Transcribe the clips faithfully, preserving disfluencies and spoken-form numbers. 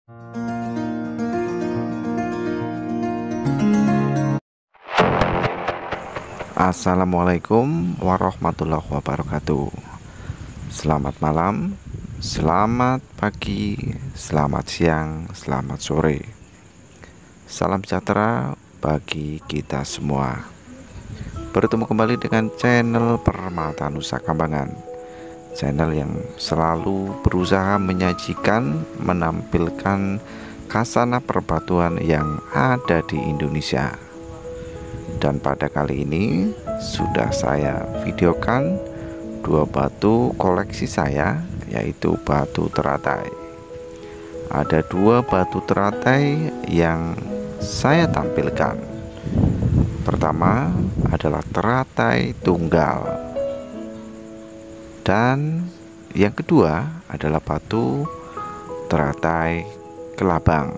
Assalamualaikum warahmatullahi wabarakatuh. Selamat malam, selamat pagi, selamat siang, selamat sore. Salam sejahtera bagi kita semua. Bertemu kembali dengan channel Permata Nusa Kambangan, channel yang selalu berusaha menyajikan, menampilkan khasana perbatuan yang ada di Indonesia. Dan pada kali ini sudah saya videokan dua batu koleksi saya, yaitu batu teratai. Ada dua batu teratai yang saya tampilkan. Pertama adalah teratai tunggal, dan yang kedua adalah batu teratai kelabang.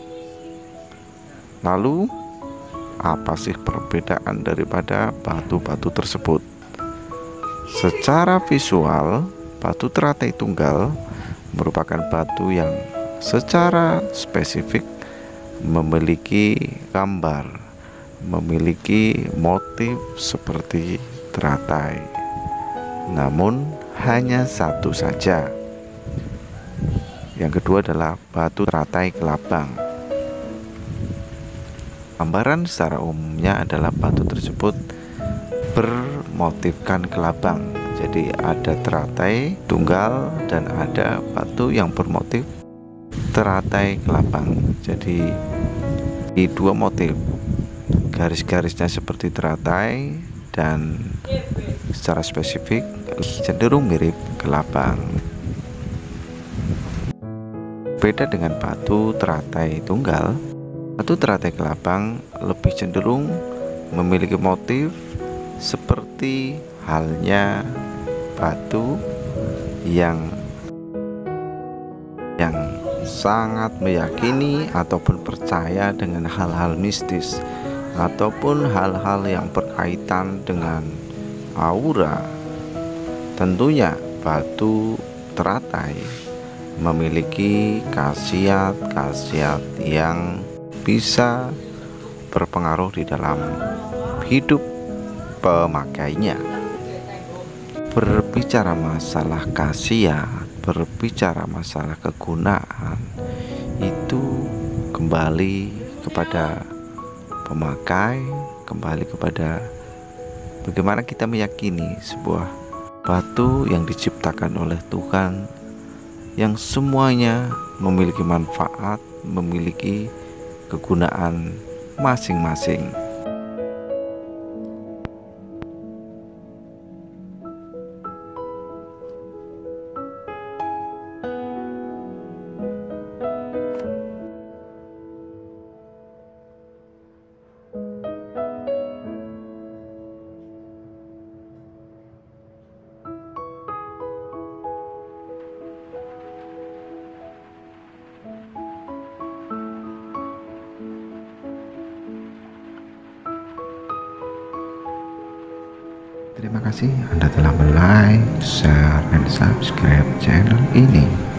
Lalu apa sih perbedaan daripada batu-batu tersebut? Secara visual, batu teratai tunggal merupakan batu yang secara spesifik memiliki gambar, memiliki motif seperti teratai, namun hanya satu saja. Yang kedua adalah batu teratai kelabang. Gambaran secara umumnya adalah batu tersebut bermotifkan kelabang. Jadi ada teratai tunggal dan ada batu yang bermotif teratai kelabang. Jadi di dua motif, garis-garisnya seperti teratai dan secara spesifik cenderung mirip kelabang. Beda dengan batu teratai tunggal, batu teratai kelabang lebih cenderung memiliki motif seperti halnya batu yang yang sangat meyakini ataupun percaya dengan hal-hal mistis ataupun hal-hal yang berkaitan dengan aura. Tentunya batu teratai memiliki khasiat-khasiat yang bisa berpengaruh di dalam hidup pemakainya. Berbicara masalah khasiat, berbicara masalah kegunaan, itu kembali kepada pemakai, kembali kepada bagaimana kita meyakini sebuah batu yang diciptakan oleh Tuhan, yang semuanya memiliki manfaat, memiliki kegunaan masing-masing. Terima kasih Anda telah like, share, dan subscribe channel ini.